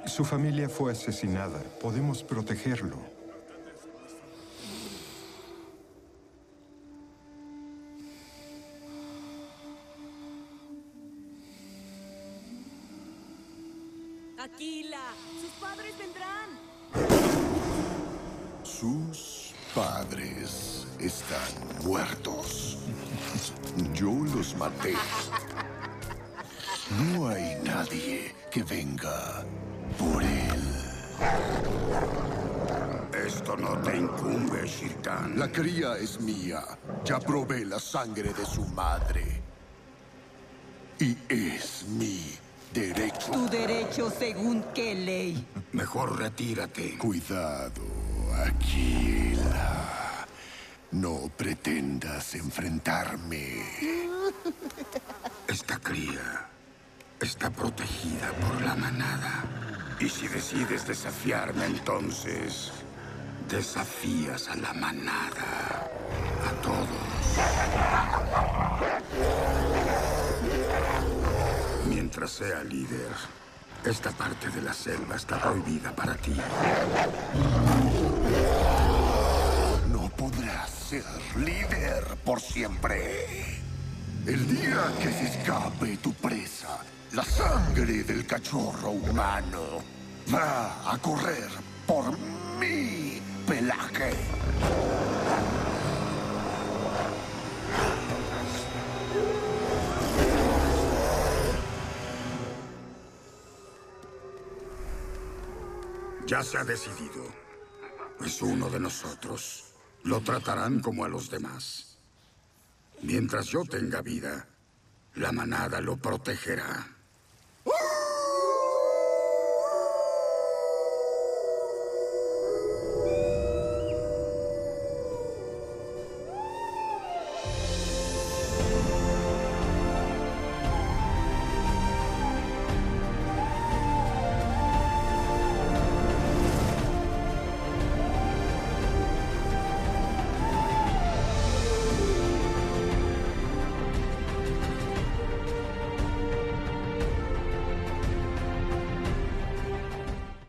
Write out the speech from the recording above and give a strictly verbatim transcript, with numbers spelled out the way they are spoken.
Su familia fue asesinada. Podemos protegerlo. Aquila, sus padres vendrán. Sus padres están muertos. Yo los maté. No hay nadie que venga por él. Esto no te incumbe, Shirkan. La cría es mía. Ya probé la sangre de su madre. Y es mi derecho. ¿Tu derecho según qué ley? Mejor retírate. Cuidado, Aquila. No pretendas enfrentarme. Esta cría está protegida por la manada. Y si decides desafiarme, entonces desafías a la manada. A todos. Mientras sea líder, esta parte de la selva está prohibida para ti. No podrás ser líder por siempre. El día que se escape tu presa, la sangre del cachorro humano va a correr por mi pelaje. Ya se ha decidido. Es uno de nosotros. Lo tratarán como a los demás. Mientras yo tenga vida, la manada lo protegerá.